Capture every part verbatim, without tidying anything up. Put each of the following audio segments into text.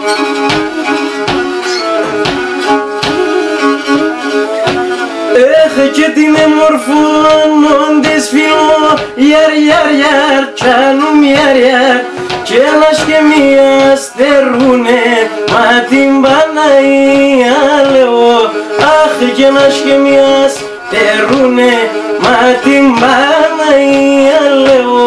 Έχ και την εμορφώνοντες φιλό, ιαρ ιαρ ιαρ, τσάνουν ιαρ ιαρ, κι ένας και μία στερούνε, μα την Παναγία λέω. Αχ κι ένας και μία στερούνε, μα την Παναγία λέω.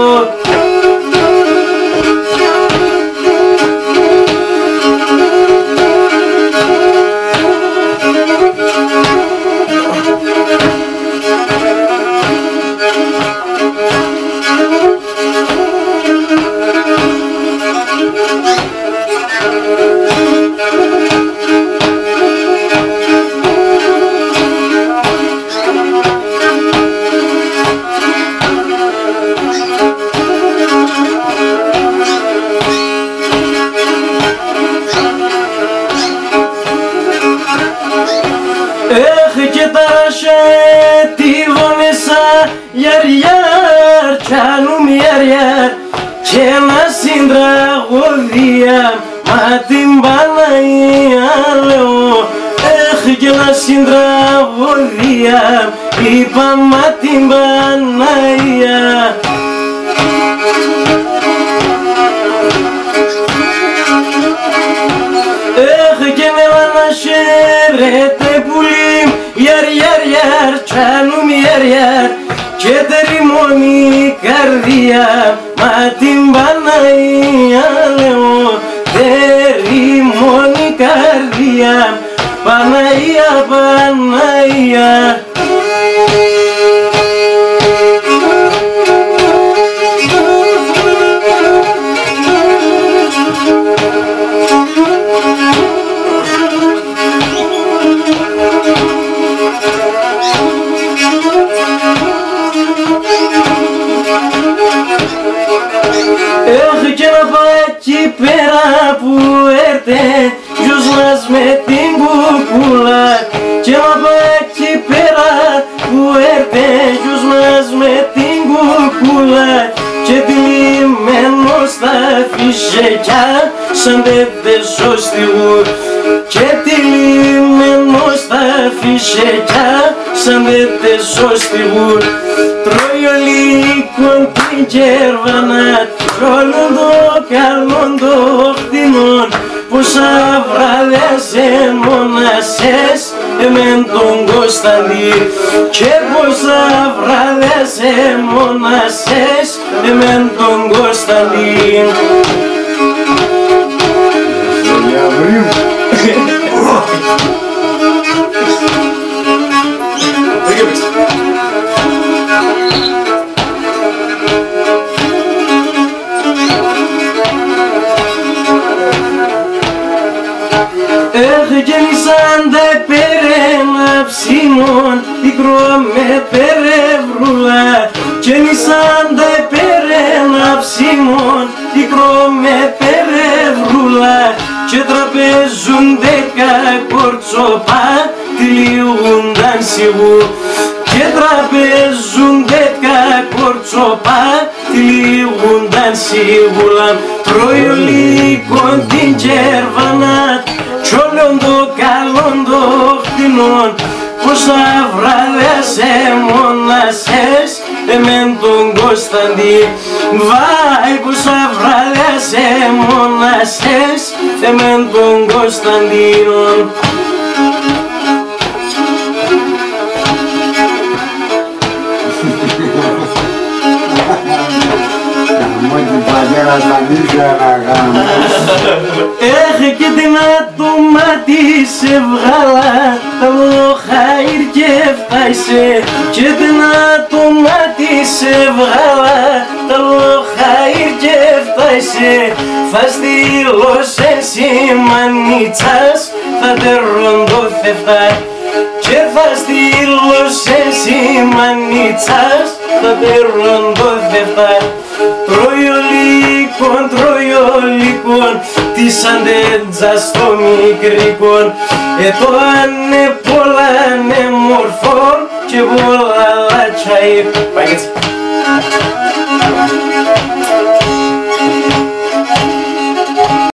Έχ και ταρаше τη βονέσα, ιαρ ιαρ, τσάνουν ιαρ ιαρ, κι ένα συντραγωδία, μα την Παναγία λέω. Έχ κι ένα συντραγωδία, είπα μα την Παναγία. Έχ και νεύα να χαίρετε πουλί, ιαρ ιαρ ιαρ, τσάνουν ιαρ ιαρ, και τεριμώνει η καρδία, μα την Παναγία λέω. Τεριμώνει η καρδία, Παναγία, Παναγία. Έχω και να πάω εκεί πέρα που έρθε ποιος μας με την κουκούλα, και να πάω εκεί πέρα που έρθε ποιος μας με την κουκούλα, και τυλιγμένο στα φυσικιά σαν τέπεσο στη γουρ, και τυλιγμένο στα φυσικιά σαν τέπεσο στη γουρ. Τρώει ο λύκον την κέρβανα, όλον το καλόν το χτινόν, πόσα βράδια σε μονασές εμεν τον Κωνσταντή, και πόσα βράδια σε μονασές εμεν τον Κωνσταντή. Έχ γεννήσαν τα περένα ψήνων, ικρό με περευρούλα, γεννήσαν τα περένα ψήνων, ικρό με περευρούλα, και τραπέζουν δέκα κορτσοπά, τυλίγουνταν σιγού, και τραπέζουν δέκα κορτσοπά, τυλίγουνταν σίγουλα. Τρώει ο λύκον την κέρβανα, κι όλον το καλόν το χτινόν, πόσα βράδια σε μονασές εμεν τον Κωνσταντή. Βάι πόσα βράδια σε μονασές εμεν τον Κωνσταντίνον. Έχ και την άτομα της έβγαλα, τα λοχαΐρ και φτάισε, και την άτομα της έβγαλα, τα λοχαΐρ και φτάισε, θα στείλω σε σημανίτσας, θα τερρον το θεφτά, και θα στείλω σε σημανίτσας, θα τερρον το θεφτά. Τρώει ο λύκον, τρώει ο λύκον, της αντέντζας στο μικρίκον, ε το άνε πολλά ανε μορφόν, και πολλά λατσαΐ. Πάει έτσι.